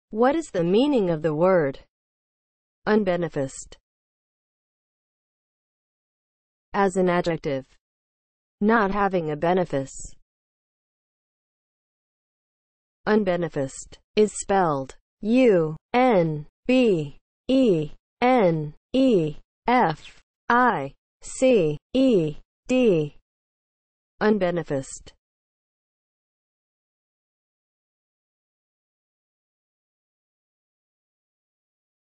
What is the meaning of the word unbeneficed? As an adjective, not having a benefice. Unbeneficed is spelled U-N-B-E-N-E-F-I-C-E-D. Unbeneficed.